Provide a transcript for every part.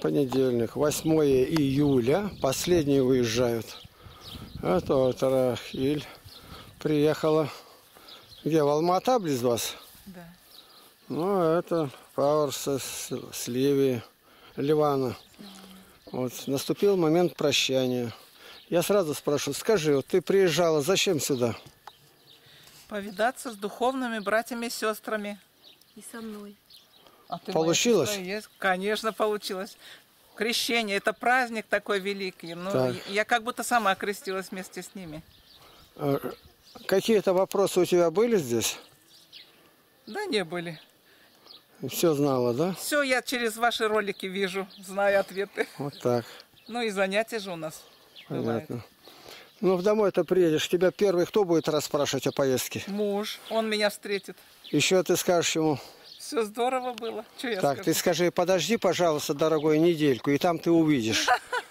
Понедельник, 8 июля. Последние уезжают. Это вот Рахиль приехала. Где? В Алма-Ата близ вас? Да. Ну, это Пауэр с Ливии, Ливана. Вот, наступил момент прощания. Я сразу спрошу, скажи, вот ты приезжала, зачем сюда? Повидаться с духовными братьями и сестрами. И со мной. А ты Получилось? моя сестра есть? Конечно, получилось. Крещение – это праздник такой великий. Ну, я как будто сама крестилась вместе с ними. Какие-то вопросы у тебя были здесь? Да не были. Все знала, да? Все я через ваши ролики вижу, знаю ответы. Вот так. Ну и занятия же у нас бывают. Понятно. Ну, в домой-то приедешь, тебя первый кто будет расспрашивать о поездке? Муж, он меня встретит. Еще ты скажешь ему. Все здорово было. Что я Так, скажу? ты скажи, подожди, пожалуйста, дорогой, недельку, и там ты увидишь.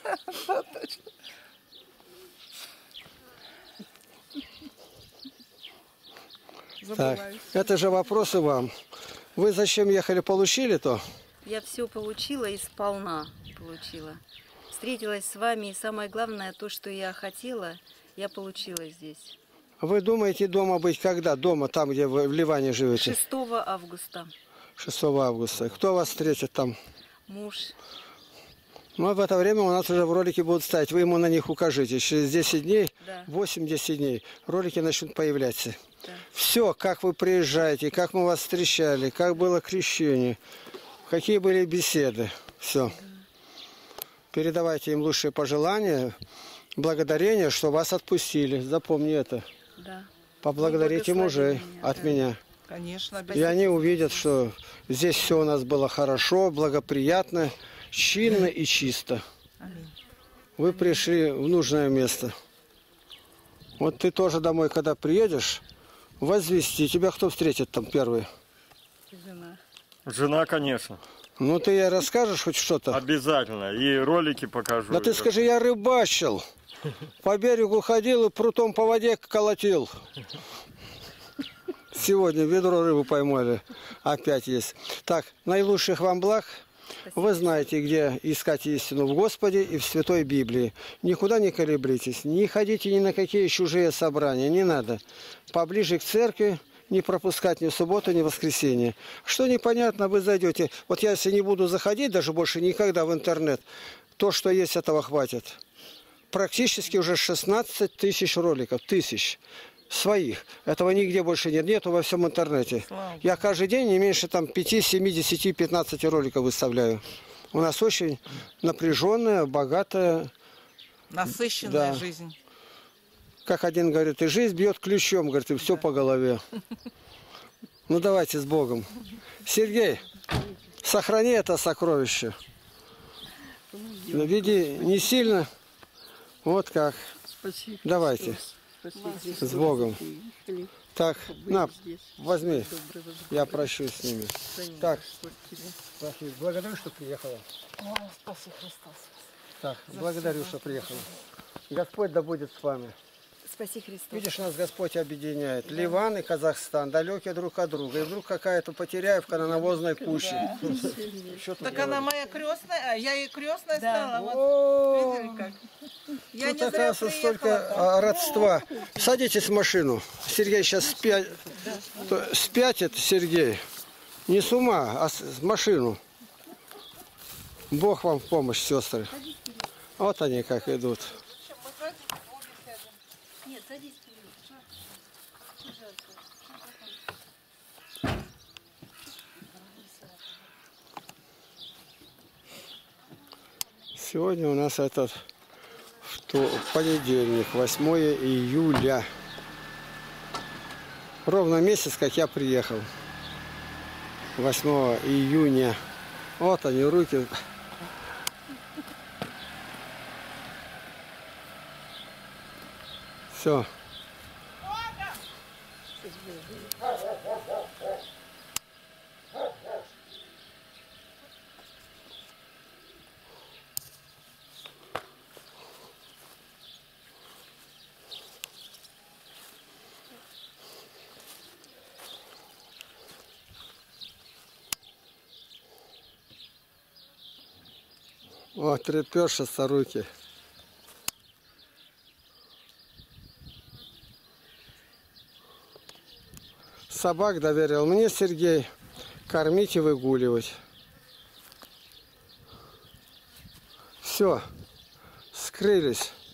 Так, это же вопросы вам. Вы зачем ехали, получили то? Я все получила и сполна получила. Встретилась с вами, и самое главное, то, что я хотела, я получила здесь. Вы думаете дома быть когда? Дома, там, где вы в Ливане живете? 6 августа. 6 августа. Кто вас встретит там? Муж. Ну, а в это время у нас уже в ролике будут ставить. Вы ему на них укажите. Через 10 дней, Да. 8-10 дней, ролики начнут появляться. Да. Все, как вы приезжаете, как мы вас встречали, как было крещение, какие были беседы. Все. Передавайте им лучшие пожелания, благодарение, что вас отпустили. Запомни это. Да. Поблагодарите мужей от меня. Конечно, И они увидят, что здесь все у нас было хорошо, благоприятно, чинно и чисто. Аминь. Вы пришли в нужное место. Вот ты тоже домой, когда приедешь, возвести. Тебя кто встретит там первый? Жена. Жена, конечно. Ну, ты ей расскажешь хоть что-то? Обязательно. И ролики покажу. Да ты скажи, я рыбачил. По берегу ходил и прутом по воде колотил. Сегодня ведро рыбы поймали. Опять есть. Так, наилучших вам благ. Вы знаете, где искать истину в Господе и в Святой Библии. Никуда не колеблитесь. Не ходите ни на какие чужие собрания. Не надо. Поближе к церкви. Не пропускать ни в субботу, ни в воскресенье. Что непонятно, вы зайдете. Вот я если не буду заходить даже больше никогда в интернет, то, что есть, этого хватит. Практически уже 16 тысяч роликов. Тысяч. Своих. Этого нигде больше нет. Нету во всем интернете. Я каждый день не меньше там 5, 7, 10, 15 роликов выставляю. У нас очень напряженная, богатая, насыщенная жизнь. Как один говорит, и жизнь бьет ключом, говорит, и все по голове. Ну давайте с Богом. Сергей, сохрани это сокровище. Веди не сильно. Вот как. Спасибо. Давайте. С Богом. Так, на, возьми. Я прощусь с ними. Так, благодарю, что приехала. Спаси Христос. Так, благодарю, что приехала. Господь да будет с вами. Спаси Христос. Видишь, нас Господь объединяет. Да. Ливан и Казахстан, далекие друг от друга. И вдруг какая-то Потеряевка на навозной куще. Да. Так она моя крестная, а я ей крестная стала. Вот. Видели как? Я тут, оказывается, столько родства. Садитесь в машину. Сергей сейчас спятит, Сергей. Не с ума, а в машину. Бог вам в помощь, сестры. Вот они как идут. Нет, садись. Сегодня у нас этот понедельник, 8 июля. Ровно месяц, как я приехал. 8 июня. Вот они, руки. Все. О, трепещутся руки. Собак доверил мне Сергей кормить и выгуливать. Все, скрылись.